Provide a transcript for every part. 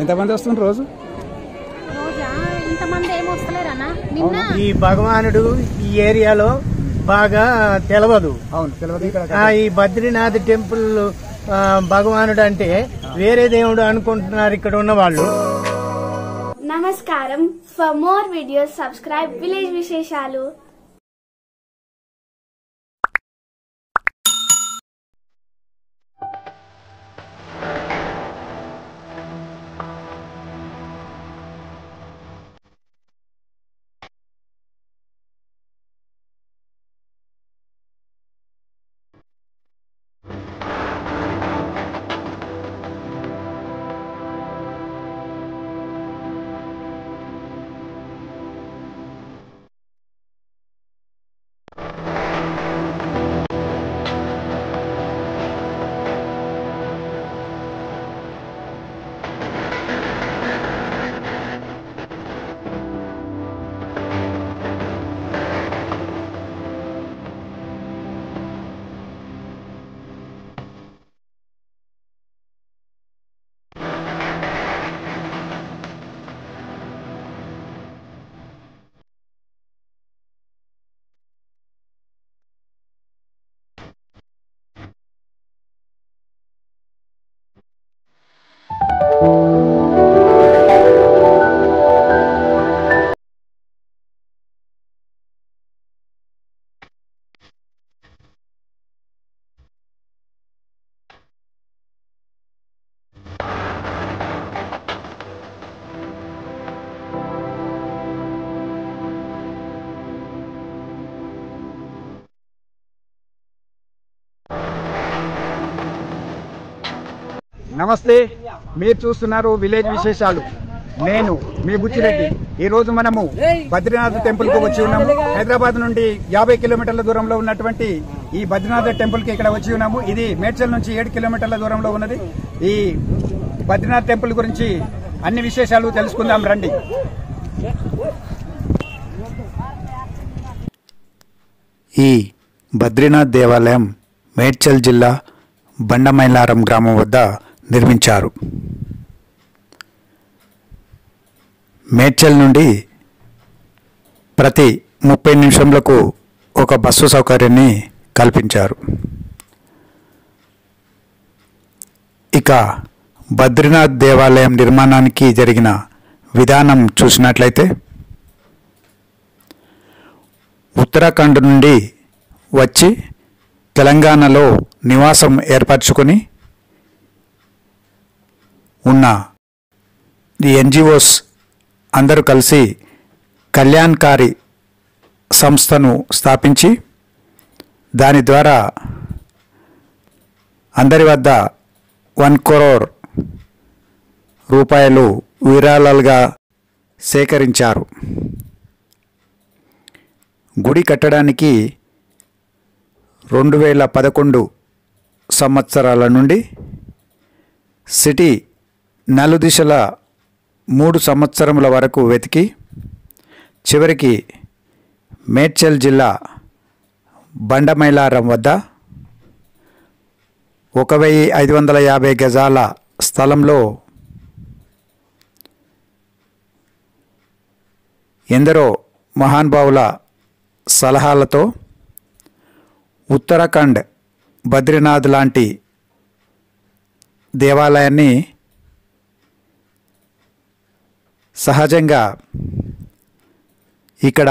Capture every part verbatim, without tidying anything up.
ఎంతమంది వస్తుండ్రు రోజు? ఈ భగవానుడు ఈ ఏరియాలో బాగా తెలవదు. అవును, తెలవదు. ఈ బద్రీనాథ్ టెంపుల్ భగవానుడు అంటే వేరే దేవుడు అనుకుంటున్నారు ఇక్కడ ఉన్న వాళ్ళు. నమస్కారం. For more videos subscribe village విశేషాలు. నమస్తే, మీరు చూస్తున్నారు విలేజ్ విశేషాలు. నేను మీ బుచ్చిరెడ్డి. ఈ రోజు మనము బద్రీనాథ్ టెంపుల్ కు వచ్చి ఉన్నాము. హైదరాబాద్ నుండి యాభై కిలోమీటర్ల దూరంలో ఉన్నటువంటి ఈ బద్రీనాథ్ టెంపుల్ కి ఇక్కడ వచ్చి ఉన్నాము. ఇది మేడ్చల్ నుంచి ఏడు కిలోమీటర్ల దూరంలో ఉన్నది. ఈ బద్రీనాథ్ టెంపుల్ గురించి అన్ని విశేషాలు తెలుసుకుందాం రండి. ఈ బద్రీనాథ్ దేవాలయం మేడ్చల్ జిల్లా బండమైలారం గ్రామం వద్ద నిర్మించారు. మేడ్చల్ నుండి ప్రతి ముప్పై నిమిషంలకు ఒక బస్సు సౌకర్యాన్ని కల్పించారు. ఇక బద్రీనాథ్ దేవాలయం నిర్మాణానికి జరిగిన విధానం చూసినట్లయితే ఉత్తరాఖండ్ నుండి వచ్చి తెలంగాణలో నివాసం ఏర్పరచుకొని ఉన్న ఈ ఎన్జిఓస్ అందరూ కలిసి కళ్యాణ్కారి సంస్థను స్థాపించి దాని ద్వారా అందరి వద్ద వన్ కరోర్ రూపాయలు విరాళాలుగా సేకరించారు. గుడి కట్టడానికి రెండు వేల పదకొండు సంవత్సరాల నుండి సిటీ నలుదిశల మూడు సంవత్సరముల వరకు వెతికి చివరికి మేడ్చల్ జిల్లా బండమైలారం వద్ద ఒక వెయ్యి ఐదు వందల యాభై గజాల స్థలంలో ఎందరో మహానుభావుల సలహాలతో ఉత్తరాఖండ్ బద్రీనాథ్ లాంటి దేవాలయాన్ని సహజంగా ఇక్కడ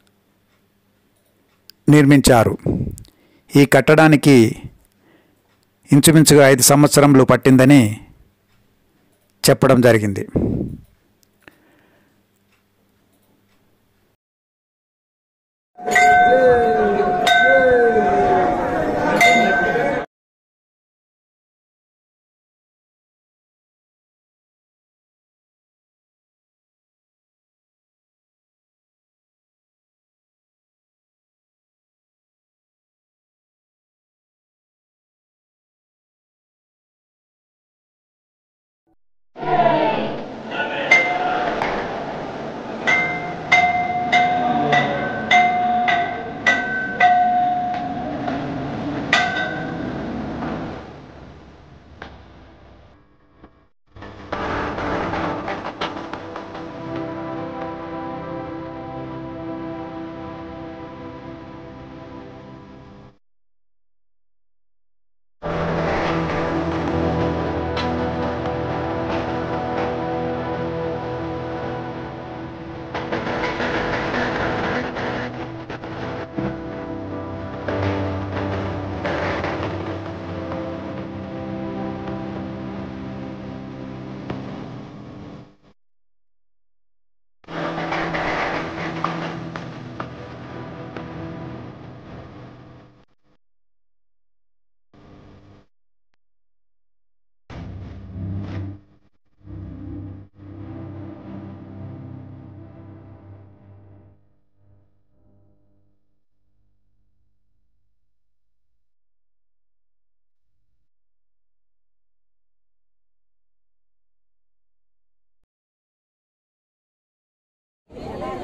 నిర్మించారు. ఈ కట్టడానికి ఇంచుమించుగా ఐదు సంవత్సరములు పట్టిందని చెప్పడం జరిగింది.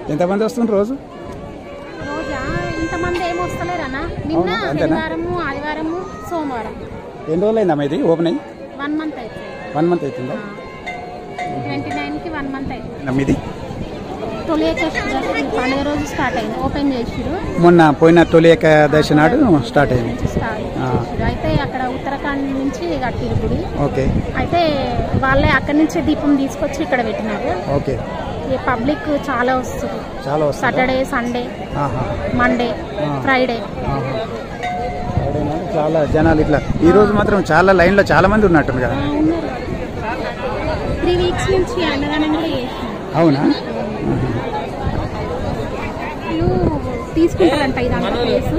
ఎంతమంది వస్తుండ్రు రోజు? రోజా ఇంతమంది ఏమి వస్తలేరన్నా. నిన్న శనివారము, ఆదివారము, సోమవారం. ఎన్ని రోజులు అయిందమ్మా ఇది ఓపెన్ అయ్యి? వన్ మంత్ అవుతుంది. వన్ మంత్ అవుతుందా? ట్వంటీ నైన్ కి వన్ మంత్ అవుతుంది. మీది తొలి ఏకాదశి పండుగ రోజు స్టార్ట్ అయింది. ఓపెన్ చేసిరు మొన్న పోయిన తొలి ఏకాదశి నాడు స్టార్ట్ అయింది. స్టార్ట్ చేసిరు. అయితే అక్కడ ఉత్తరాఖండ్ నుంచి కట్టిరు గుడి. ఓకే. అయితే వాళ్ళే అక్కడి నుంచి దీపం తీసుకొచ్చి ఇక్కడ పెట్టినారు. ఓకే. ఈ పబ్లిక్ చాలా వస్తుంది. చాలా వస్తుంది. సాటర్డే, సండే, మండే, ఫ్రైడే చాలా జనాలు ఇట్లా. ఈ రోజు మాత్రం చాలా లైన్ లో చాలా మంది ఉన్నట్టు కదా. త్రీ వీక్స్ నుంచి అన్నదానం కూడా చేసినారు. అవునా? తీసుకుంటారంట ఇదంతా ప్లేస్.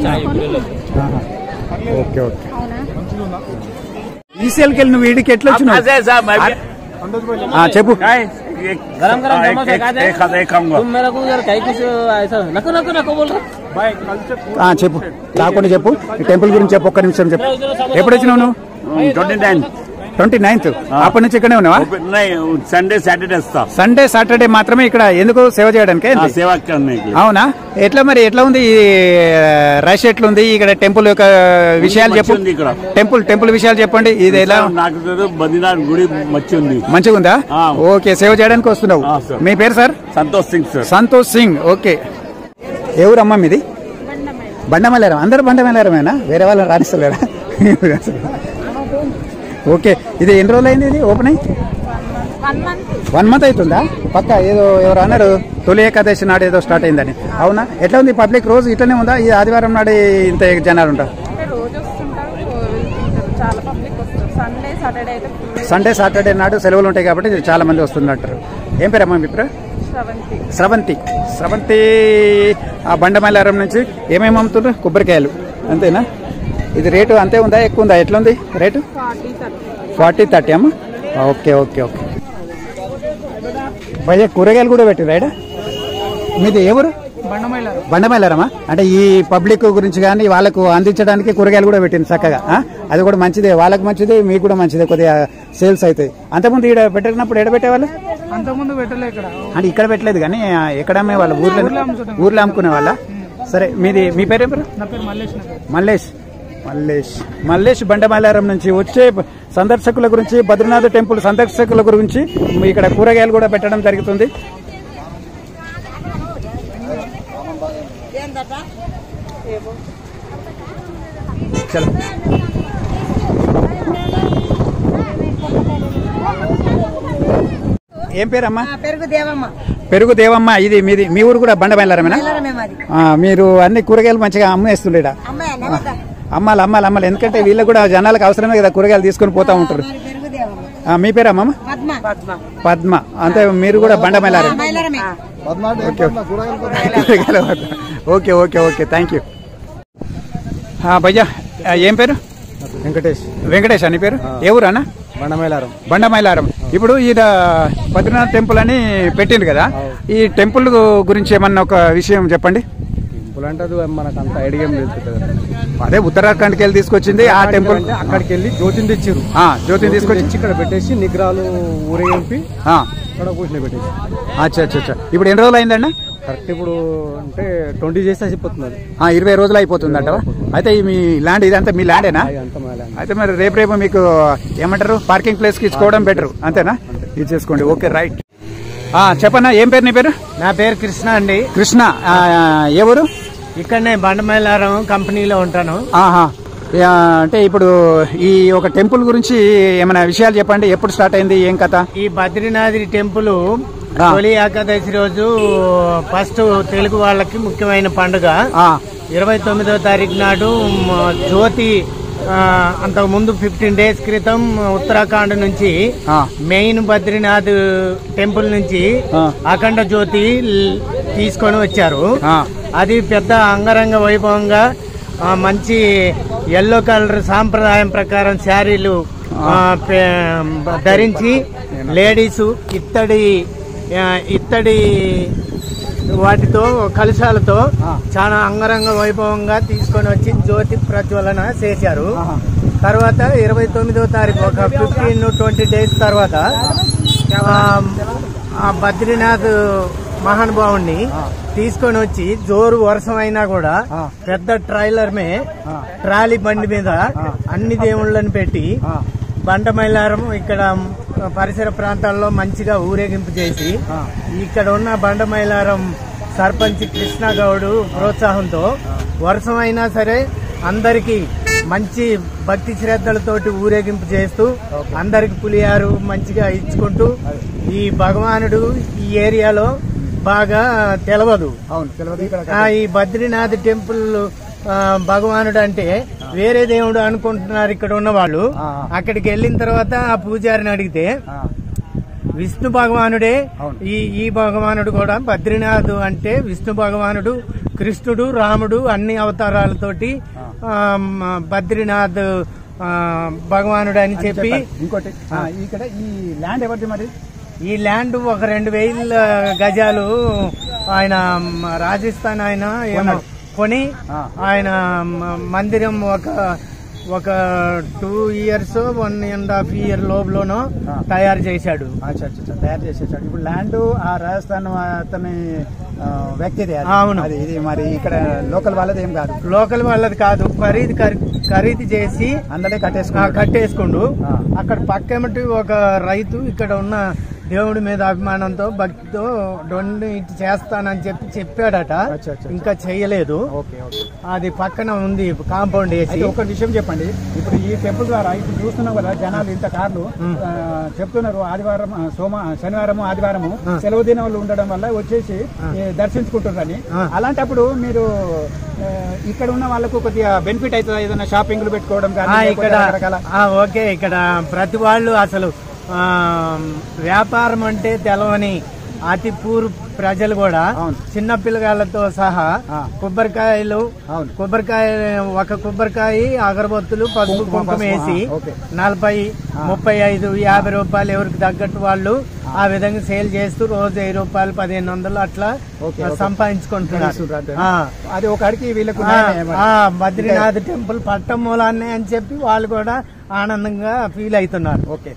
Okay okay. అవునా? ఈసీఎల్కి వెళ్ళి నువ్వు వీడికి ఎట్లా వచ్చినావు? చెప్పు. गरम गरम समोसा खाते तुम मेरे को यार कहीं कुछ ऐसा नको नको नको बोल रहा చెప్పు. రాకుండా చెప్పు. టెంపుల్ గురించి చెప్పు. ఒక్క నిమిషం చెప్పు. ఎప్పుడు వచ్చినావు నువ్వు? ట్వంటీ నైన్ ట్వంటీ నైన్త్ అప్పటి నుంచి ఇక్కడే ఉన్నావా? సండే సాటర్డే వస్తా. సండే సాటర్డే మాత్రమే ఇక్కడ. ఎందుకు? సేవ చేయడానికి. సేవ. అవునా? ఎట్లా మరి ఎట్లా ఉంది ఈ రష్? ఎట్లుంది ఇక్కడ? టెంపుల్ యొక్క విషయాలు చెప్పు. టెంపుల్ టెంపుల్ విషయాలు చెప్పండి. ఇది ఎలా? నాకు బద్రీనాథ్ గుడి మంచిగా మంచిగా ఉందా? ఓకే. సేవ చేయడానికి వస్తున్నావు. మీ పేరు sir? Santosh Singh sir. Santosh Singh. Okay. ఎవరమ్మా మీది? బండమల్లారం. అందరు బండమల్లారమేనా? వేరే వాళ్ళని రాణిస్తలేరా? ఓకే. ఇది ఎన్ని రోజులు అయింది ఇది ఓపెన్ అయ్యి? వన్ మంత్ అవుతుందా? పక్క ఏదో ఎవరు అన్నారు తొలి ఏకాదశి నాడు ఏదో స్టార్ట్ అయిందని. అవునా? ఎట్లా ఉంది పబ్లిక్? రోజు ఇట్లనే ఉందా? ఈ ఆదివారం నాడు ఇంత జనాలు ఉంటారు? సండే సాటర్డే నాడు సెలవులు ఉంటాయి కాబట్టి చాలా మంది వస్తున్నట్టు. ఏం పేరు అమ్మా మీ పేరు? స్రవంతి. స్రవంతి ఆ బండమల్లారం నుంచి ఏమేమి అమ్ముతుండ్రు? కొబ్బరికాయలు అంతేనా? ఇది రేటు అంతే ఉందా? ఎక్కువ ఉందా? ఎట్లా ఉంది రేటు? ఫార్టీ థర్టీ అమ్మా. Okay okay okay. భయ్య కూరగాయలు కూడా పెట్టిరా ఇక్కడ? మీది ఎవరు? బండమల్లారమా? అంటే ఈ పబ్లిక్ గురించి కానీ వాళ్ళకు అందించడానికి కూరగాయలు కూడా పెట్టింది చక్కగా. అది కూడా మంచిదే. వాళ్ళకి మంచిదే, మీకు కూడా మంచిదే. కొద్దిగా సేల్స్ అవుతాయి. అంతకుముందు ఇక్కడ పెట్టినప్పుడు ఎక్కడ పెట్టేవాళ్ళు? అంతకుముందు పెట్టలే ఇక్కడ. అంటే ఇక్కడ పెట్టలేదు కానీ ఎక్కడ అమ్మే వాళ్ళు? ఊర్లో ఊర్లో అమ్ముకునే వాళ్ళ? సరే. మీది మీ పేరు ఏం పేరు? మల్లేష్. మల్లేష్ మల్లేష్ బండమల్లారం నుంచి వచ్చే సందర్శకుల గురించి, బద్రీనాథ్ టెంపుల్ సందర్శకుల గురించి ఇక్కడ కూరగాయలు కూడా పెట్టడం జరుగుతుంది. చలో. ఏం పేరమ్మా? పెరుగు దేవమ్మ. పెరుగు దేవమ్మ. ఇది మీది మీ ఊరు కూడా బండమల్లారమేనా? మీరు అన్ని కూరగాయలు మంచిగా అమ్మేస్తుండే? అమ్మాలి అమ్మాలి అమ్మాలి. ఎందుకంటే వీళ్ళకి కూడా జనాలకు అవసరమే కదా కూరగాయలు తీసుకొని పోతా ఉంటారు. మీ పేరు అమ్మమ్మ? పద్మ. అంతే. మీరు కూడా Bandamallaram? Okay okay okay. Thank you. భయ్యా ఏం పేరు? వెంకటేష్. వెంకటేష్ అని పేరు. ఏ ఊరు అన్న? బండమల్లారం. బండమల్లారం. ఇప్పుడు ఈయన బద్రీనాథ్ టెంపుల్ అని పెట్టింది కదా, ఈ టెంపుల్ గురించి ఏమన్నా ఒక విషయం చెప్పండి. టెంపుల్ అంటే మనకు అంత ఐడియా లేదు. అదే ఉత్తరాఖండ్కి వెళ్ళి తీసుకొచ్చింది ఆ టెంపుల్. అక్కడికి వెళ్ళి జ్యోతిని తెచ్చారు. జ్యోతిని తీసుకొచ్చి ఇక్కడ పెట్టేసి నిగ్రహాలు ఊరేగింపి ఇక్కడ కూర్చుని పెట్టేసి. అచ్చా అచ్చా అచ్చా. ఇప్పుడు ఎన్ని రోజులు అయిందన్న? కరెక్ట్ ఇప్పుడు అంటే ట్వంటీ డేస్ అయిపోతున్నది. ఇరవై రోజులు అయిపోతుంది అంటవా? అయితే మీ ల్యాండ్ ఇదంతా మీ ల్యాండేనా? అయితే మరి రేపు రేపు మీకు ఏమంటారు పార్కింగ్ ప్లేస్ కి ఇచ్చుకోవడం బెటర్ అంతేనా? ఇది చేసుకోండి. Okay right. చెప్పన్నా ఏం పేరు నీ పేరు? నా పేరు కృష్ణ అండి. కృష్ణ. ఎవరు? ఇక్కడనే బండమల్లారం కంపెనీలో ఉంటాను. ఆహా. అంటే ఇప్పుడు ఈ ఒక టెంపుల్ గురించి ఏమైనా విషయాలు చెప్పండి. ఎప్పుడు స్టార్ట్ అయింది, ఏం కథ? ఈ బద్రీనాథ్ టెంపుల్ తొలి ఏకాదశి రోజు ఫస్ట్ తెలుగు వాళ్ళకి ముఖ్యమైన పండుగ. ఇరవై తొమ్మిదవ తారీఖు నాడు జ్యోతి అంతకు ముందు ఫిఫ్టీన్ డేస్ క్రితం ఉత్తరాఖండ్ నుంచి మెయిన్ బద్రీనాథ్ టెంపుల్ నుంచి అఖండ జ్యోతి తీసుకొని వచ్చారు. అది పెద్ద అంగరంగ వైభవంగా మంచి ఎల్లో కలర్ సాంప్రదాయం ప్రకారం శారీలు ధరించి లేడీసు ఇత్తడి ఇత్తడి వాటితో కలశాలతో చాలా అంగరంగ వైభవంగా తీసుకొని వచ్చి జ్యోతి ప్రజ్వలన చేశారు. తర్వాత ఇరవై తొమ్మిదవ తారీఖు ఒక ఫిఫ్టీన్ ట్వంటీ డేస్ తర్వాత బద్రీనాథ్ మహానుభావుణ్ణి తీసుకొని వచ్చి జోరు వర్షం అయినా కూడా పెద్ద ట్రైలర్ మే ట్రాలీ బండి మీద అన్ని దేవుళ్ళని పెట్టి బండమైలారం ఇక్కడ పరిసర ప్రాంతాల్లో మంచిగా ఊరేగింపు చేసి ఇక్కడ ఉన్న బండమైలారం సర్పంచ్ కృష్ణగౌడు ప్రోత్సాహంతో వర్షం అయినా సరే అందరికి మంచి భక్తి శ్రద్ధలతోటి ఊరేగింపు చేస్తూ అందరికి పులియారు మంచిగా ఇచ్చుకుంటూ ఈ భగవానుడు ఈ ఏరియాలో బాగా తెలవదు. ఈ బద్రీనాథ్ టెంపుల్ భగవానుడు అంటే వేరే దేవుడు అనుకుంటున్నారు ఇక్కడ ఉన్న వాళ్ళు. అక్కడికి వెళ్ళిన తర్వాత ఆ పూజారిని అడిగితే విష్ణు భగవానుడే. ఈ ఈ భగవానుడు కూడా బద్రీనాథ్ అంటే విష్ణు భగవానుడు, కృష్ణుడు, రాముడు అన్ని అవతారాలతోటి బద్రీనాథ్ భగవానుడు అని చెప్పి. ఇంకోటి ఇక్కడ ఈ ల్యాండ్ ఎవరిది మరి? ఈ ల్యాండ్ ఒక రెండు వేల గజాలు ఆయన రాజస్థాన్ ఆయన ఏమో కొని ఆయన మందిరం ఒక ఒక two years one and half year లోపులోనో తయారు చేశాడు. తయారు చేసేసాడు. ఇప్పుడు ల్యాండ్ ఆ రాజస్థాన్ అతని వ్యక్తిది. అవును. ఇది మరి ఇక్కడ లోకల్ వాళ్ళది ఏం కాదు. లోకల్ వాళ్ళది కాదు. ఖరీదు ఖరీదు చేసి అందరే కట్టేసుకు కట్టేసుకుండు. అక్కడ పక్కమటి ఒక రైతు ఇక్కడ ఉన్న దేవుడి మీద అభిమానంతో భక్తితో డొనేట్ చేస్తానని చెప్పి చెప్పాడట. ఇంకా చెయ్యలేదు. అది పక్కన ఉంది కాంపౌండ్ వేసి. ఒక విషయం చెప్పండి, ఇప్పుడు ఈ టెంపుల్ ద్వారా ఇప్పుడు చూస్తున్నాం కదా జనాలు ఇంత కార్లు చెప్తున్నారు ఆదివారం సోమ శనివారం ఆదివారము సెలవు దినాలు ఉండడం వల్ల వచ్చేసి దర్శించుకుంటున్నారని. అలాంటప్పుడు మీరు ఇక్కడ ఉన్న వాళ్ళకు కొద్దిగా బెనిఫిట్ అవుతుంది ఏదైనా షాపింగ్లు పెట్టుకోవడం కానీ ఇక్కడ. ఓకే, ఇక్కడ ప్రతి వాళ్ళు అసలు వ్యాపారం అంటే తెలవని అతి పూర్ ప్రజలు కూడా చిన్న పిల్లగాళ్లతో సహా కొబ్బరికాయలు కొబ్బరికాయ ఒక కొబ్బరికాయ అగరబత్తులు పసుపు కుంకుమ వేసి నలభై ముప్పై ఐదు యాభై రూపాయలు ఎవరికి తగ్గట్టు వాళ్ళు ఆ విధంగా సేల్ చేస్తూ రోజు వెయ్యి రూపాయలు పదిహేను వందలు అట్లా సంపాదించుకుంటున్నారు. అది ఒకరికి వీళ్ళకు బద్రీనాథ్ టెంపుల్ పట్టం మూలాన్నే అని చెప్పి వాళ్ళు కూడా ఆనందంగా ఫీల్ అవుతున్నారు. ఓకే,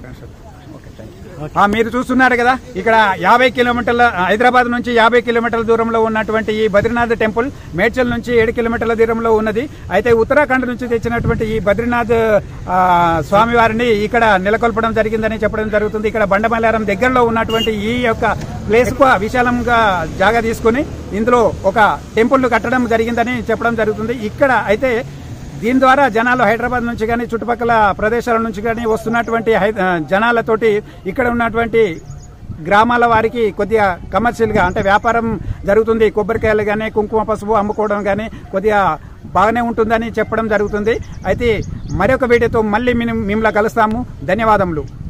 మీరు చూస్తున్నారు కదా ఇక్కడ యాభై కిలోమీటర్ల హైదరాబాద్ నుంచి యాభై కిలోమీటర్ల దూరంలో ఉన్నటువంటి ఈ బద్రీనాథ్ టెంపుల్ మేడ్చల్ నుంచి ఏడు కిలోమీటర్ల దూరంలో ఉన్నది. అయితే ఉత్తరాఖండ్ నుంచి తెచ్చినటువంటి ఈ బద్రీనాథ్ స్వామివారిని ఇక్కడ నెలకొల్పడం జరిగిందని చెప్పడం జరుగుతుంది. ఇక్కడ బండమల్లారం దగ్గరలో ఉన్నటువంటి ఈ యొక్క ప్లేస్ కు విశాలంగా జాగా తీసుకుని ఇందులో ఒక టెంపుల్ కట్టడం జరిగిందని చెప్పడం జరుగుతుంది. ఇక్కడ అయితే దీని ద్వారా జనాలు హైదరాబాద్ నుంచి కానీ చుట్టుపక్కల ప్రదేశాల నుంచి కానీ వస్తున్నటువంటి జనాలతోటి ఇక్కడ ఉన్నటువంటి గ్రామాల వారికి కొద్దిగా కమర్షియల్గా అంటే వ్యాపారం జరుగుతుంది. కొబ్బరికాయలు కానీ కుంకుమ పసుపు అమ్ముకోవడం కానీ కొద్దిగా బాగానే ఉంటుందని చెప్పడం జరుగుతుంది. అయితే మరొక వీడియోతో మళ్ళీ మిమ్మల్ని కలుస్తాము. ధన్యవాదములు.